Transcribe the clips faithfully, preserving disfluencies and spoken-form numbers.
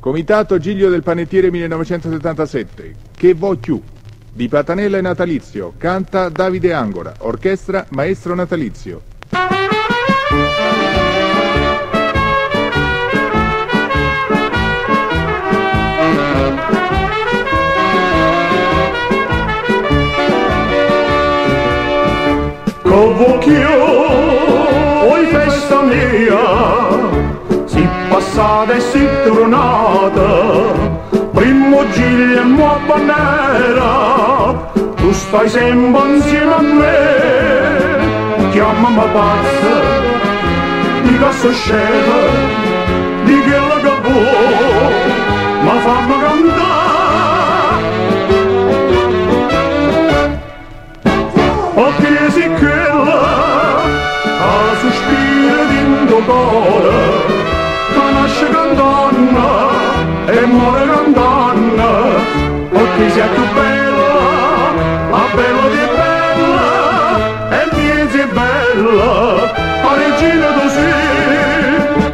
Comitato Giglio del Panettiere millenovecentosettantasette, Che vo' chiù, di Platanella e Natalizio, canta Davide Angora, orchestra Maestro Natalizio. Convochio, oi festa mia, si passata e si tornata, primo giglio e nuova nera, tu stai sempre insieme a me, chiamami pazza, di cassa scema, di quello che vuoi, ma fammi cantare. Perché si quella a sospira dentro cuore, che nasce cantando e muore cantando, perché sei più bella, la bella di bella, e niente è bella, la regina tu sei.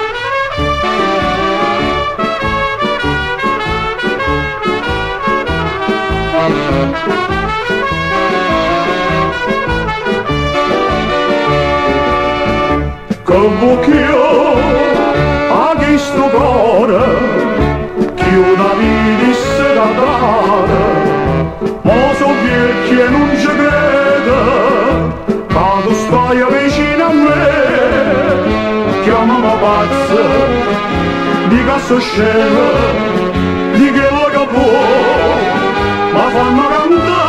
Convochio a questo cuore che una vita sarà data, ma so vecchio e non ci credo, quando stai vicino a me, chiamami pazza, di cassa scema, di quello che vuoi, ma fammi cantare.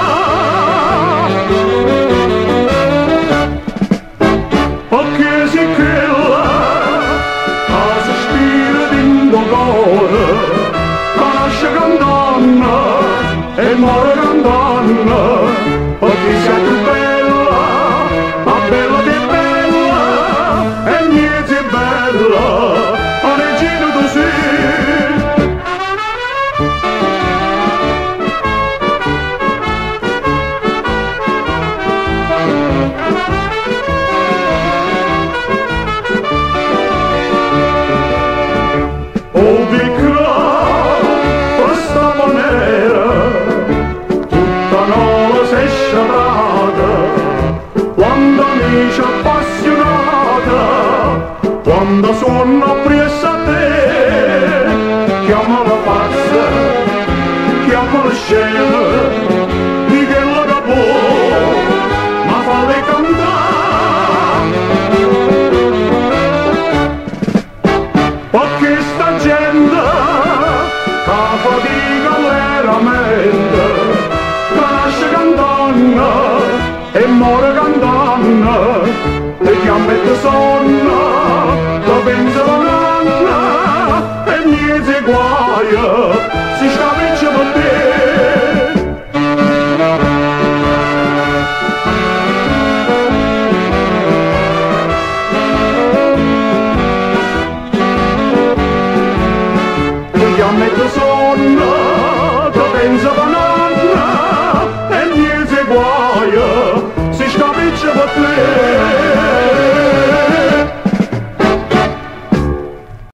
Perché si quella a sospira dentro cuore, che nasce cantando e muore cantando, perché sei più bella, la bella di bella, e niente è bella, la regina tu sei. Oh piccola, questa maniera, tutta nuova sei sciarata, quando amici appassionata, quando sono appresso a te, chiamala pazza, chiamala scema, di quello che vuoi, ma falle cantare. Perché sta gente che fatica veramente, che nasce cantando e muore cantando, e chiama e ti sonno, che pensa la nanna e niente guaia.